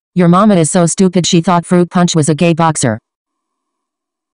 Your mama is so stupid she thought Fruit Punch was a gay boxer.